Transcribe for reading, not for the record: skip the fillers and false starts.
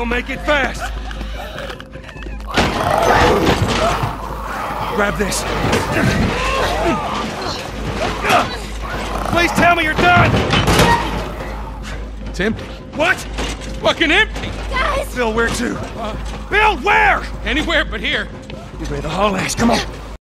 Bill, make it fast! Grab this. Please tell me you're done! It's empty. What? It's fucking empty! Guys! Bill, where to? Bill, where? Anywhere but here. You better haul ass, come on.